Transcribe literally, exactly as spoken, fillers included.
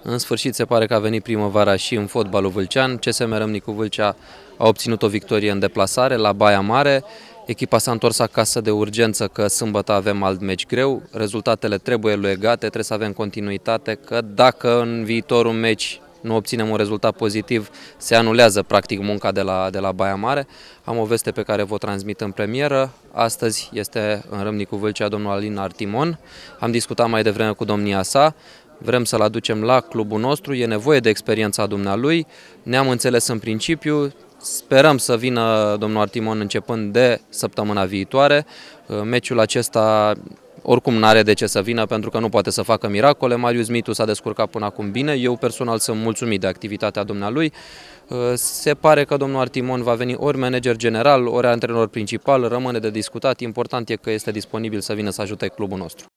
În sfârșit se pare că a venit primăvara și în fotbalul vâlcean. C S M Râmnicu Vâlcea a obținut o victorie în deplasare la Baia Mare. Echipa s-a întors acasă de urgență că sâmbătă avem alt meci greu. Rezultatele trebuie legate, trebuie să avem continuitate, că dacă în viitorul meci nu obținem un rezultat pozitiv, se anulează practic munca de la, de la Baia Mare. Am o veste pe care vă transmit în premieră. Astăzi este în Râmnicu Vâlcea domnul Alin Artimon. Am discutat mai devreme cu domnia sa. Vrem să-l aducem la clubul nostru, e nevoie de experiența dumnealui. Ne-am înțeles în principiu. Sperăm să vină domnul Artimon începând de săptămâna viitoare. Meciul acesta oricum nu are de ce să vină, pentru că nu poate să facă miracole. Marius Mitu s-a descurcat până acum bine. Eu personal sunt mulțumit de activitatea dumnealui. Se pare că domnul Artimon va veni ori manager general, ori antrenor principal. Rămâne de discutat. Important e că este disponibil să vină să ajute clubul nostru.